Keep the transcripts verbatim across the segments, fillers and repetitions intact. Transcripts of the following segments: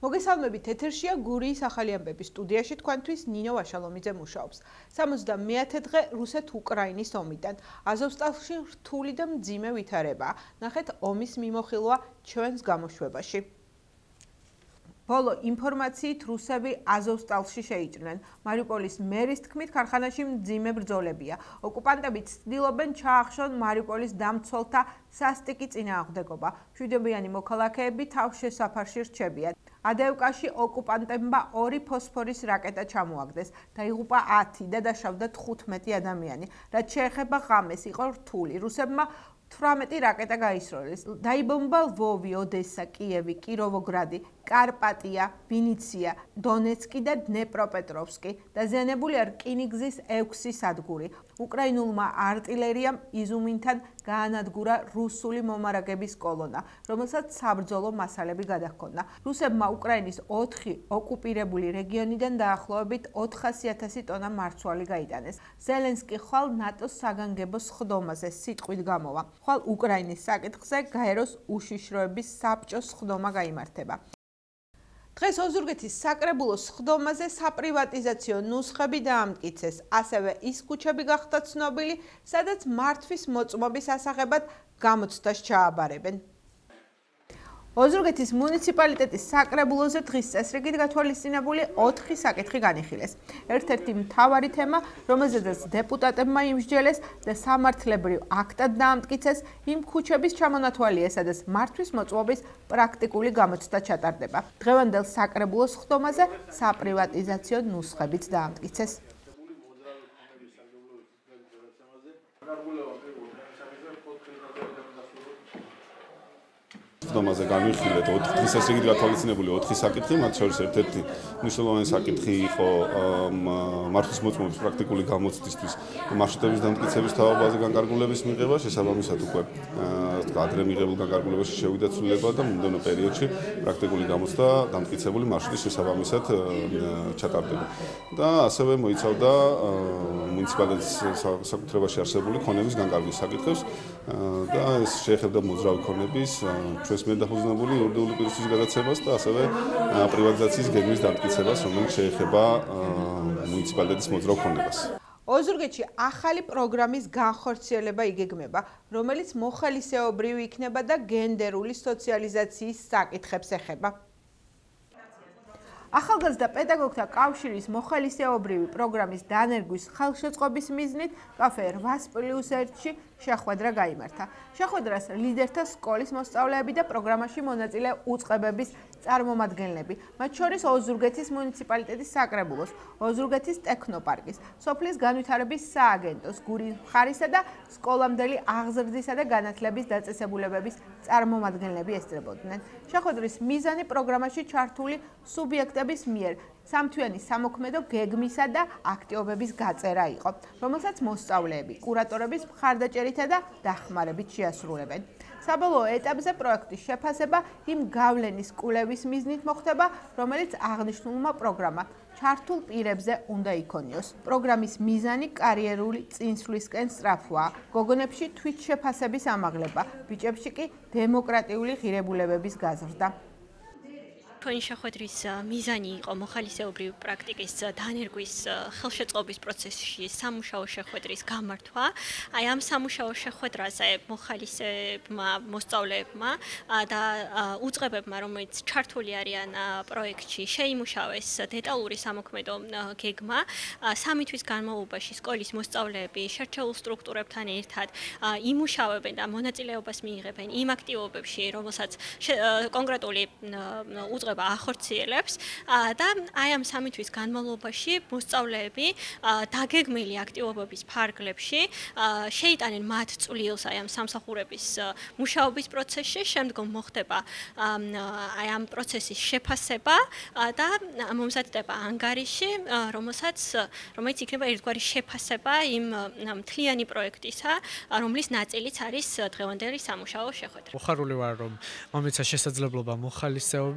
მოგესალმებით, ეთერშია გურიის ახალი ამბების სტუდიაში თქვენთვის ნინო ვაშალომიძე მუშაობს. სამოცდამეათე დღე რუსეთ-უკრაინის ომიდან. აზოვსტალში რთული და მძიმე ვითარებაა. ნახეთ ომის მიმოხილვა ჩვენს გამოშვებაში. ბოლო ინფორმაციით რუსები აზოვსტალში შეიჭრნენ. მარიუპოლის მერის თქმით, ქარხანაში მძიმე ბრძოლებია. ოკუპანტები ცდილობენ ჩაახშონ მარიუპოლის დამცველთა სასტიკი წინააღმდეგობა. მშვიდობიანი მოქალაქეები თავშესაფარში რჩებიან. ადეევკაში ოკუპანტებმა ორი ფოსფორის რაკეტა ჩამოაგდეს. დაიღუპა ათი და დაშავდა თხუთმეტი ადამიანი. რაც შეეხება ღამეს, იყო რთული. რუსებმა თვრამეტი რაკეტა გაისროლეს. დაიბომბა ლვოვი, ოდესა, კიევი, კიროვოგრადი, კარპატია, ვინიცია, დონეცკი და დნეპროპეტროვსკი. დაზიანებულია რკინიგზის ექვსი სადგური. უკრაინულმა არტილერიამ იზუმინთან გაანადგურა რუსული მომარაგების კოლონა, რომელსაც საბრძოლო მასალები გადაჰქონდა. რუსებმა უკრაინის ოთხი ოკუპირებული რეგიონიდან დაახლოებით ოთხასი ათასი ტონა მარცვალი გაიტანეს. ზელენსკი ხვალ ნატოს საგანგებო სხდომაზე სიტყვით გამოვა. ხვალ უკრაინის საკითხზე გაეროს უშიშროების საბჭოს სხდომა გაიმართება. დღეს ოზურგეთის საკრებულოს სხდომაზე საპრივატიზაციო ნუსხები დაამტკიცეს, ასევე ის ქუჩები გახდა ცნობილი, სადაც მართვის მოწმობის ასაღებად გამოცდას ჩააბარებენ. ოზურგეთის მუნიციპალიტეტის საკრებულოზე დღის წესრიგით გათვალისწინებული ოთხი საკითხი განიხილეს. ერთ-ერთი მთავარი თემა, რომელზედაც დეპუტატებმა იმსჯელეს და სამართლებრივ აქტად დაამტკიცეს, იმ ქუჩების ჩამონათვალია, სადაც მართვის მოწმობის პრაქტიკული გამოცდა ჩატარდება. დღევანდელ საკრებულოს სხდომაზე საპრივატიზაციო ნუსხებიც დაამტკიცეს. სხდომაზე განვიხილეთ დღის წესრიგით გათვალისწინებული ოთხი საკითხი, მათ შორის ერთ-ერთი მნიშვნელოვანი საკითხი იყო მართვის მოწმობის პრაქტიკული გამოცდისთვის მარშრუტების დამტკიცების თავობაზე განკარგულების მიღება, შესაბამისად უკვე ადრე მიღებულ განკარგულებაში შევიდა ცვლილება და მომდევნო პერიოდში პრაქტიკული გამოცდა დამტკიცებული მარშრუტის შესაბამისად ჩატარდება. და ასევე მოიცავდა მუნიციპალიტეტის საკუთრებაში არსებული ქონების განკარგვის საკითხებს და ეს შეეხებდა მოძრავი ქონების ჩვენს მიერ დაფუძნებული იურიდიული პირისთვის გადაცემას და ასევე პრივატიზაციის გეგმის დამტკიცებას, რომელიც შეეხება მუნიციპალიტეტის მოძრავ ქონებას. ოზურგეთში ახალი პროგრამის განხორციელება იგეგმება, რომელიც მოხალისეობრივი იქნება და გენდერული სოციალიზაციის საკითხებს ეხება. ახალგაზრდა პედაგოგთა კავშირის მოხალისეობრივი პროგრამის დანერგვის ხელშეწყობის მიზნით კაფე რვას პლუს ერთში შეხვედრა გაიმართა. შეხვედრას ლიდერთა სკოლის მოსწავლეები და პროგრამაში მონაწილე უწყებების წარმომადგენლები, მათ შორის ოზურგეთის მუნიციპალიტეტის საკრებულოს, ოზურგეთის ტექნოპარკის, სოფლის განვითარების სააგენტოს, გურიის მხარისა და სკოლამდელი აღზრდისა და განათლების დაწესებულებების წარმომადგენლები ესწრებოდნენ. შეხვედრის მიზანი პროგრამაში ჩართული სუბიექტების მიერ სამთვიანი სამოქმედო გეგმისა და აქტივობების გაწერა იყო, რომელსაც მოსწავლეები, კურატორების მხარდაჭერითა და დახმარებით შეასრულებენ. საბოლოო ეტაპზე პროექტის შეფასება იმ გავლენის კვლევის მიზნით მოხდება, რომელიც აღნიშნულმა პროგრამა ჩართულ პირებზე უნდა იქონიოს. პროგრამის მიზანი კარიერული წინსვლისკენ სწრაფვაა, გოგონებში თვითშეფასების ამაღლება, ბიჭებში კი დემოკრატიული ღირებულებების გაზრდა. თქვენი შეხვედრის მიზანი იყო მოხალისეობრივი პრაქტიკის დანერგვის ხელშეწყობის პროცესში სამუშაო შეხვედრის გამართვა. აი ამ სამუშაო შეხვედრაზე მოხალისეებმა, მოსწავლეებმა და უწყებებმა, რომელიც ჩართული არიან პროექტში, შეიმუშავეს დეტალური სამოქმედო გეგმა. სამი თვის განმავლობაში სკოლის მოსწავლეები შერჩეულ სტრუქტურებთან ერთად იმუშავებენ და მონაწილეობას მიიღებენ იმ აქტივობებში, რომელსაც კონკრეტული უწყება ახორციელებს და აი ამ სამი თვის განმავლობაში მოსწავლეები დაგეგმილი აქტივობების ფარგლებში შეიტანენ მათ წვლილს აი ამ სამსახურების მუშაობის პროცესში, შემდგომ მოხდება აი ამ პროცესის შეფასება და მომზადდება ანგარიში, რომელსაც რომელიც იქნება ერთგვარი შეფასება იმ მთლიანი პროექტისა, რომლის ნაწილიც არის დღევანდელი სამუშაო შეხვედრა. მოხარული ვარ, რომ მომეცა შესაძლებლობა მოხალისეობის დღეს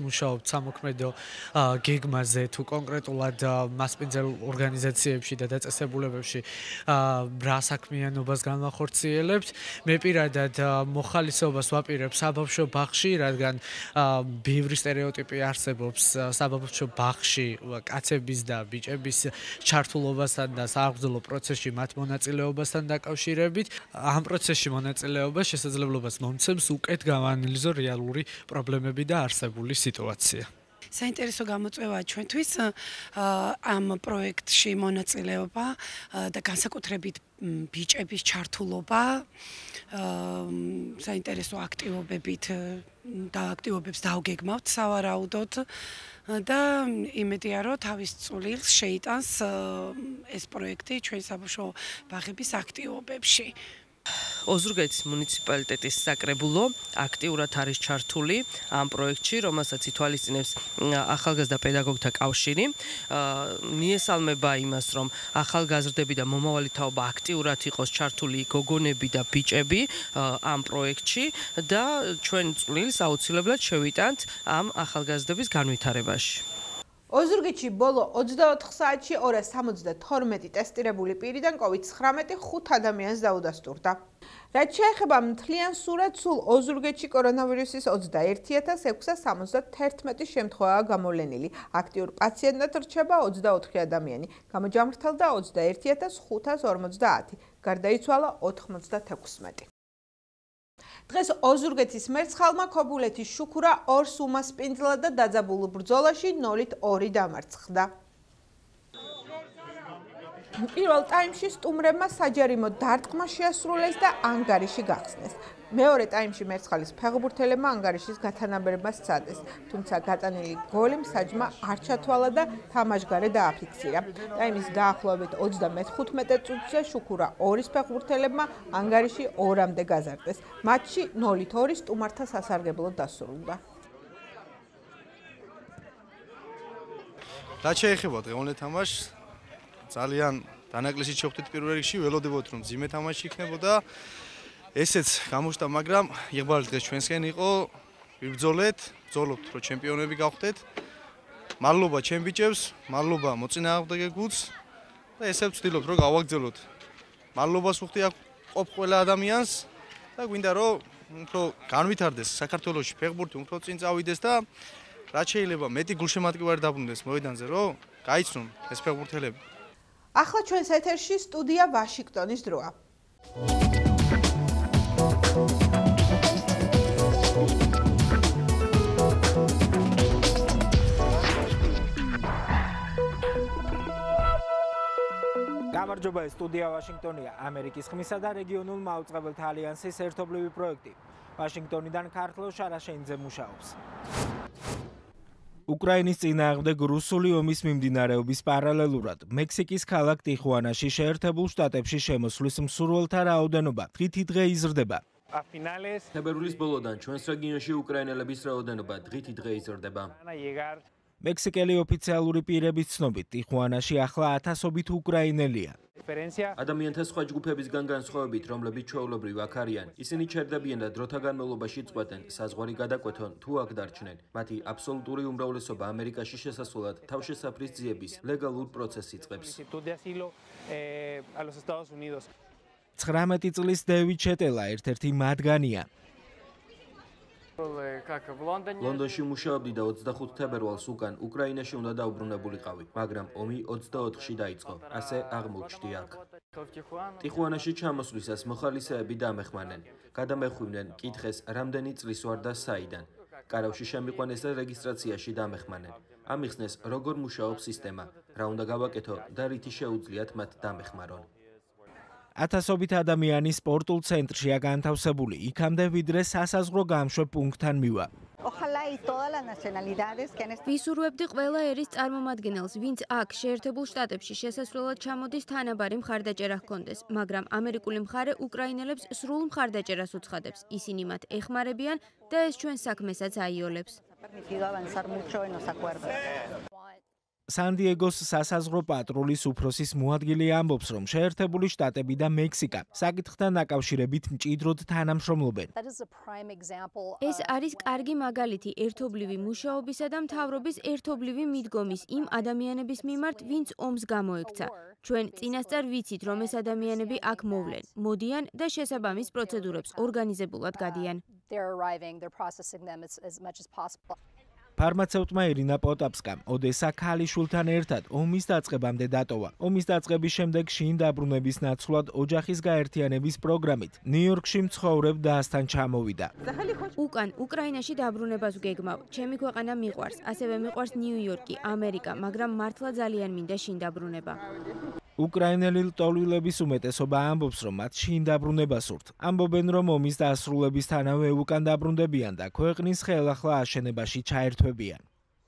მუშაობთ სამოქმედო გეგმაზე თუ კონკრეტულად მასპინძელ ორგანიზაციებში და დაწესებულებებში რა საქმიანობას განვახორციელებთ. მე პირადად მოხალისეობას ვაპირებ საბავშვო ბაღში, რადგან ბევრი სტერეოტიპი არსებობს საბავშვო ბაღში კაცების და ბიჭების ჩართულობასთან და სააღბრძოლო პროცესში მათ მონაწილეობასთან დაკავშირებით. ამ პროცესში მონაწილეობა შესაძლებლობას მომცემს უკეთ გავაანალიზო რეალური პრობლემები და არსებული სიტუაცია. საინტერესო გამოწვევაა ჩვენთვის ამ პროექტში მონაწილეობა და განსაკუთრებით ბიჭების ჩართულობა საინტერესო აქტივობებით და აქტივობებს დავგეგმავთ სავარაუდოდ და იმედია რომ თავის წვლილს შეიტანს ეს პროექტი ჩვენ საბავშვო ბაღების აქტივობებში. ოზურგეთის მუნიციპალიტეტის საკრებულო აქტიურად არის ჩართული ამ პროექტში, რომელსაც ითვალისწინებს ახალგაზრდა პედაგოგთა კავშირი. მიესალმება იმას, რომ ახალგაზრდები და მომავალი თაობა აქტიურად იყოს ჩართული გოგონები და ბიჭები ამ პროექტში და ჩვენ წვლილს აუცილებლად შევიტანთ ამ ახალგაზრდების განვითარებაში. ოზურგეთში ბოლო ოცდაოთხ საათში ორას სამოცდათორმეტი ტესტირებული პირიდან კოვიდ ცხრამეტი ხუთ ადამიანს დაუდასტურდა. რაც შეეხება მთლიან სურათს, სულ ოზურგეთში კორონავირუსის ოცდაერთი ათას ექვსას სამოცდათერთმეტი შემთხვევაა გამოვლენილი. აქტიურ პაციენტად რჩება ოცდაოთხი ადამიანი. გამოჯამრთელდა ოცდაერთი ათას ხუთას ორმოცდაათი. გარდაიცვალა ოთხმოცდათექვსმეტი. დღეს ოზურგეთის მერცხალმა ქობულეთის შუქურა ორს უმასპინძლა და დაძაბულ ბრძოლაში ნოლით ორი დამარცხდა. პირველ ტაიმში სტუმრებმა საჯარიმო დარტყმა შეასრულეს და ანგარიში გახსნეს. მეორე ტაიმში მერცხალის ფეხბურთელებმა ანგარიშის გათანაბრებას სცადეს, თუმცა გატანილი გოლი მსაჯმა არ ჩათვალა და თამაშგარე დააფიქსირა. ტაიმის დაახლოებით ოცდამეხუთმეტე წუთზე შუქურა ორის ფეხბურთელებმა ანგარიში ორამდე გაზარდეს. მატჩი ნოლით ორი სტუმართა სასარგებლოდ დასრულდა. რაც შეეხება დღევანდელ თამაშს, ძალიან დანაკლისით შევხვდით პირველ რიგში, ველოდებოდ რომ ძიმე თამაში იქნებოდა. ესეც გამოჩნდა, მაგრამ იღბალი დღეს ჩვენსკენ იყო, ვიბრძოლეთ, ბრძოლობთ, რომ ჩემპიონები გავხდეთ. მადლობა ჩემ ბიჭებს, მადლობა მოწინააღმდეგე გუნდს და ესე ვცდილობთ, რომ გავაგრძელოთ. მადლობას ვუხდი ყოფ ყველა ადამიანს და გვინდა რომ უფრო განვითარდეს საქართველოში ფეხბურთი, უფრო წინ წავიდეს და რაც შეიძლება მეტი გულშემატკივარი დაბრუნდეს მოედანზე, რომ გაიცნონ ეს ფეხბურთელები. ახლა ჩვენს ეთერში სტუდია ვაშინგტონის დროა. გამარჯობა, სტუდია ვაშინგტონია, ამერიკის ხმისა და რეგიონულ მაუწყებელთა ალიანსის ერთობლივი პროექტი. ვაშინგტონიდან ქართლო შარაშენძე მუშაობს. უკრაინის წინააღმდეგ რუსული ომის მიმდინარეობის პარალელურად მექსიკის ქალაქ ტიხუანაში შეერთებულ შტატებში შემოსვლის მსურველთა რაოდენობა დღითი დღე იზრდება. თებერვლის ბოლოდან ჩვენს რეგიონში უკრაინელების რაოდენობა დღითი დღე იზრდება. მექსიკელი ოფიციალური პირების ცნობით, ტიხუანაში ახლა ათასობით უკრაინელია. ადამიანთა სხვა ჯგუფებისგან განსხვავებით, რომლებიც ჩვეულებრივ აქ არიან, ისინი ჩერდებიან და დროთა განმავლობაში წყვეტენ, საზღვარი გადაკვეთონ თუ აქ დარჩნენ. მათი აბსოლუტური უმრავლესობა ამერიკაში შესასვლელად თავშესაფრის ძიების ლეგალურ პროცესს იწყებს. ცხრამეტი წლის დევიდ ჩეტელა ერთ-ერთი მათგანია. ლონდონში მუშაობდი და ოცდახუთ თებერვალს უკან უკრაინაში უნდა დაუბრუნებულიყავი, მაგრამ ომი ოცდაოთხში დაიწყო, ასე აღმოჩნდი აქ. ტიხუანაში ჩამოსვლისას მოხალისეები დამეხმანენ, გადამეხვიდნენ, კითხეს რამდენი წლის ვარ და საიდან. კარავში შემიყვანეს და რეგისტრაციაში დამეხმანენ. ამიხსნეს როგორ მუშაობს სისტემა, რა უნდა გავაკეთო და რითი შეუძლიათ მათ დამეხმარონ. ათასობით ადამიანი სპორტულ ცენტრშია განთავსებული, იქამდე ვიდრე სასაზღვრო გამშვებ პუნქტთან მივა. ვისურვებდი ყველა ერის წარმომადგენელს, ვინც აქ შეერთებულ შტატებში შესასვლელად ჩამოდის, თანაბარი მხარდაჭერა ჰქონდეს, მაგრამ ამერიკული მხარე უკრაინელებს სრულ მხარდაჭერას უცხადებს. ისინი მათ ეხმარებიან და ეს ჩვენ საქმესაც აიოლებს. სან-დიეგოს სასაზღვრო პატრულის უფროსის მოადგილე ამბობს, რომ შეერთებული შტატები და მექსიკა საკითხთან დაკავშირებით მჭიდროდ თანამშრომლობენ. ეს არის კარგი მაგალითი ერთობლივი მუშაობისა და მთავრობის ერთობლივი მიდგომის იმ ადამიანების მიმართ, ვინც ომს გამოექცა. ჩვენ წინასწარ ვიცით, რომ ეს ადამიანები აქ მოვლენ, მოდიან და შესაბამის პროცედურებს ორგანიზებულად გადიან. ფარმაცევტმა ირინა პოტაპსკამ ოდესა ქალიშვილთან ერთად ომის დაწყებამდე დატოვა. ომის დაწყების შემდეგ შინ დაბრუნების ნაცვლად ოჯახის გაერთიანების პროგრამით ნიუ-იორკში მცხოვრებ დასთან ჩამოვიდა. უკან უკრაინაში დაბრუნებას ვგეგმავ. ჩემი ქვეყანა მიყვარს, ასევე მიყვარს ნიუ-იორკი, ამერიკა, მაგრამ მართლა ძალიან მინდა შინ დაბრუნება. უკრაინელი ლტოლვილების უმეტესობა ამბობს, რომ მათ შინ დაბრუნება სურთ. ამბობენ, რომ ომის დასრულებისთანავე უკან დაბრუნდებიან და ქვეყნის ხელახლა აშენებაში ჩაერთვებიან.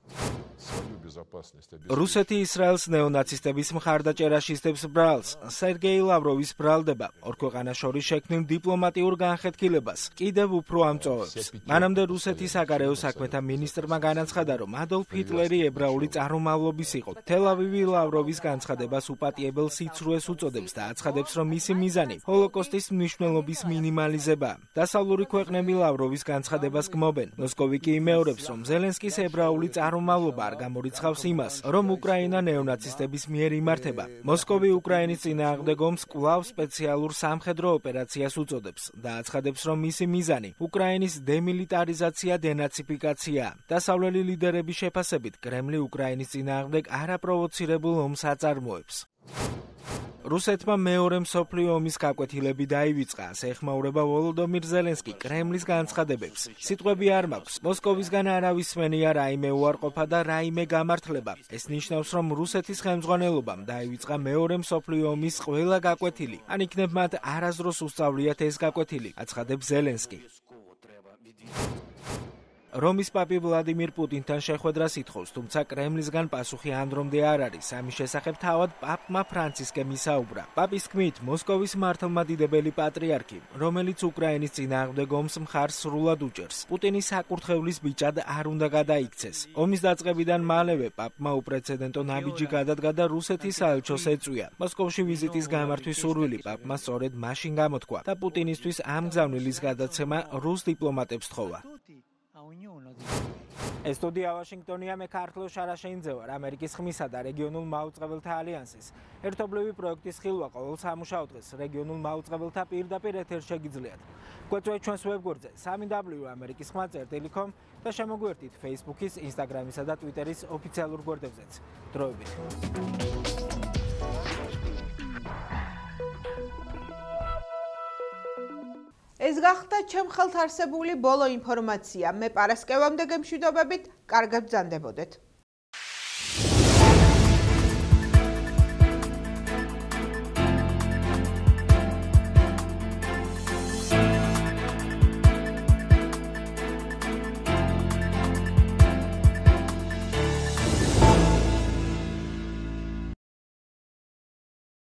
რუსეთი ისრაელს ნეონაცისტების მხარდაჭერაში ისდებს ბრალს. სერგეი ლავროვის ბრალდება ორ ქვეყანას შორის შექმნილ დიპლომატიურ განხეთქილებას კიდევ უფრო ამწოვებს. მანამდე რუსეთის საგარეო საქმეთა მინისტრმა განაცხადა, რომ ადოლფ ჰიტლერი ებრაული წარმომავლობის იყო. თელ-ავივი ლავროვის განცხადებას უპატიებელ სიცრუეს უწოდებს და აცხადებს, რომ მისი მიზანი ჰოლოკოსტის მნიშვნელობის მინიმალიზებაა. დასავლური ქვეყნები ლავროვის განცხადებას გმობენ. მოსკოვი კი იმეორებს, რომ ზელენსკის ებრაული წარმომავლობა არ გამორიცხავს იმას, რომ უკრაინა ნეონაცისტების მიერ იმართება. მოსკოვი უკრაინის წინააღმდეგ ომს კვლავ სპეციალურ სამხედრო ოპერაციას უწოდებს და აცხადებს, რომ მისი მიზანი უკრაინის დემილიტარიზაცია, დენაციფიკაციაა. დასავლელი ლიდერების შეფასებით, კრემლი უკრაინის წინააღმდეგ არაპროვოცირებულ ომს აწარმოებს. რუსეთმა მეორე მსოფლიო ომის გაკვეთილები დაივიწყა, ასე ეხმაურება ვოლოდომირ ზელენსკი კრემლის განცხადებებს. სიტყვები არ მაქვს, მოსკოვისგან არავის სმენია რაიმე უარყოფა და რაიმე გამართლება. ეს ნიშნავს, რომ რუსეთის ხელმძღვანელობამ დაივიწყა მეორე მსოფლიო ომის ყველა გაკვეთილი. ან იქნებ მათ არასდროს უსწავლიათ ეს გაკვეთილი, აცხადებს ზელენსკი. რომის პაპი ვლადიმირ პუტინთან შეხვედრას ითხოვს, თუმცა კრემლისგან პასუხი ანდრომდე არ არის. ამის შესახებ თავად პაპმა ფრანცისკემ ისაუბრა. პაპის თქმით, მოსკოვის მართლმადიდებელი პატრიარქი, რომელიც უკრაინის წინააღმდეგ ომს მხარს სრულად უჭერს, პუტინის საკურთხევლის ბიჭად არ უნდა გადაიქცეს. ომის დაწყებიდან მალევე პაპმა უპრეცედენტო ნაბიჯი გადადგა და რუსეთის საელჩოს ეწვია. მოსკოვში ვიზიტის გამართვის სურვილი პაპმა სწორედ მაშინ გამოთქვა და პუტინისთვის ამ გზავნილის გადაცემა რუს დიპლომატებს თხოვა. ეს სტუდია ვაშინგტონია, მე ქართლო შარაშენიძე ვარ, ამერიკის ხმისა და რეგიონულ მაუწყებელთა ალიანსის ერთობლივი პროექტის ხილვა ყოველ სამუშაო დღეს რეგიონულ მაუწყებელთა პირდაპირ ეთერში შეგიძლიათ. გვეწვევთ ჩვენს ვებგვერდზე სამი დაბლიუ ამერიკის ხმა წერტილი კომ და შემოგვიერთდით Facebook-ის, Instagram-ისა და Twitter-ის ოფიციალურ გვერდებზეც. დროებით. ეს გახდა ჩემ ხელთ არსებული ბოლო ინფორმაცია. მე პარასკევამდე გემშვიდობებით, კარგად ბრძანდებოდეთ.